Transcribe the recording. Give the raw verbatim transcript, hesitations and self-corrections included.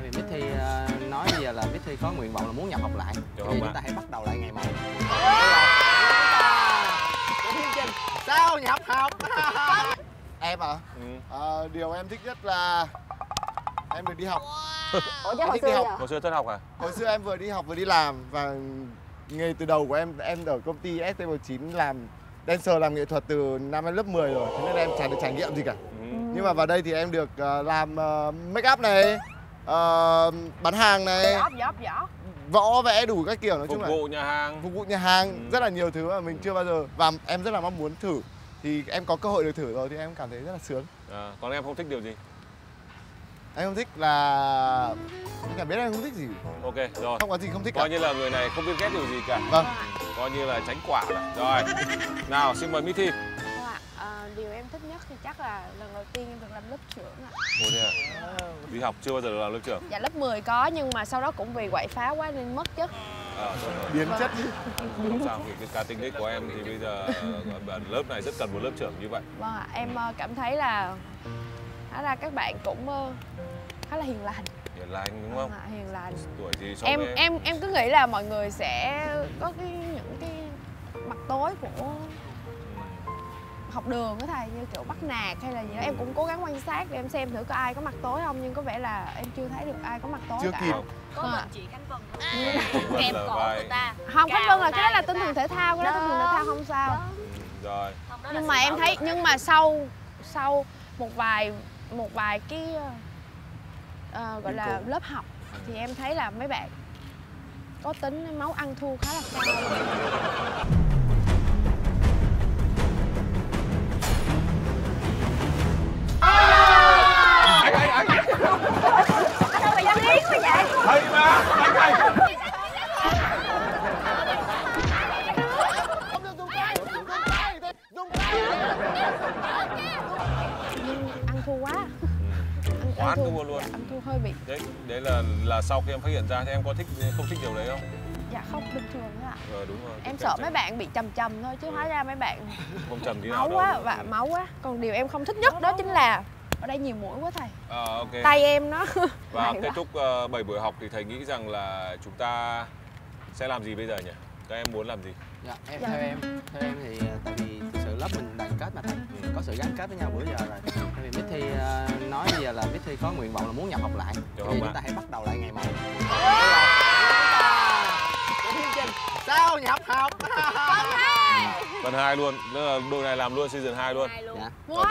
vì Mít Thi uh, nói bây giờ là Mít Thi có nguyện vọng là muốn nhập học lại. Thì chúng ta hãy bắt đầu lại ngày một. Sao nhập học? Em à? Ừ. À, điều em thích nhất là em được đi học. Ủa chứ hồi xưa giờ? Hồi xưa thất học à? Hồi xưa em vừa đi học vừa đi làm, và nghề từ đầu của em em ở công ty S T M chín làm dancer, làm nghệ thuật từ năm em lớp mười rồi, thế nên là em chả được trải nghiệm gì cả. Ừ. Nhưng mà vào đây thì em được uh, làm uh, make up này, uh, bán hàng này, Gióp, gióp, gióp. võ vẽ đủ các kiểu, nói Phục chung là vụ nhà hàng, phục vụ nhà hàng, ừ. rất là nhiều thứ mà mình chưa bao giờ, và em rất là mong muốn thử. Thì em có cơ hội được thử rồi thì em cảm thấy rất là sướng. À, còn em không thích điều gì? Em không thích là em cảm biết em không thích gì. Ok rồi. Không có gì không thích cả. Coi như là người này không biết ghét điều gì cả. Vâng. Coi như là tránh quả này. Rồi. Nào xin mời Mít Thi. À, à, điều em thích nhất thì chắc là lần đầu tiên em được làm lớp trưởng ạ. Ồ thế à? Đi học chưa bao giờ được làm lớp trưởng? Dạ lớp mười có, nhưng mà sau đó cũng vì quậy phá quá nên mất chất. À, biến chất. Không sao, vì cái cá tính đấy của em thì bây giờ lớp này rất cần một lớp trưởng như vậy. Vâng ạ, em cảm thấy là hóa ra các bạn cũng khá là hiền lành. Hiền lành đúng không? À, hiền lành. Tuổi gì so em với em? em em cứ nghĩ là mọi người sẽ có cái những cái mặt tối của học đường đó thầy, như kiểu bắt nạt hay là gì đó. Em cũng cố gắng quan sát để em xem thử có ai có mặt tối không, nhưng có vẻ là em chưa thấy được ai có mặt tối chưa cả. kịp. Có à. mình chị Khánh Vân Vâng kẹp là cổ vai. người ta. Không, Khánh Vân là cái đó là Cao tinh thần thể thao, cái đó tinh thần thể thao không sao. Đó. Ừ, rồi. Không, đó là Nhưng sự mà em bảo thấy vệ. nhưng mà sau sau một vài một vài cái ờ, gọi là lớp học thì em thấy là mấy bạn có tính máu ăn thua khá là cao. Anh anh anh. Sao mày dám liếc mà vậy? Thầy mà, anh anh. Không được dùng tay, dùng tay, dùng tay. Nhưng ăn thua quá. Ăn, Quá ăn ăn thua luôn. Dạ, ăn thua hơi bị. Đấy, đấy là là sau khi em phát hiện ra thì em có thích không thích điều đấy không? Dạ không, bình thường đó ạ. Ờ đúng rồi. Em sợ mấy bạn bị trầm trầm thôi, chứ hóa ra mấy bạn không trầm tí nào máu đâu. quá và máu quá. Còn điều em không thích nhất đó chính là ở đây nhiều mũi quá thầy. À, ok. Tay em nó Và mày kết quá. thúc uh, bảy buổi học thì thầy nghĩ rằng là chúng ta sẽ làm gì bây giờ nhỉ? Các em muốn làm gì? Dạ, em Dạ. theo em theo em thì uh, tại vì thực sự lớp mình đoàn kết mà thầy, có sự gắn kết với nhau bữa giờ rồi. Tại vì Mít Thi uh, nói bây giờ là Mít Thi có nguyện vọng là muốn nhập học lại. Được Thì không chúng ạ? ta hãy bắt đầu lại ngày một. Sao nhập học? Phần hai luôn, tức là đội này làm luôn season hai luôn. Hai luôn. Dạ. Wow.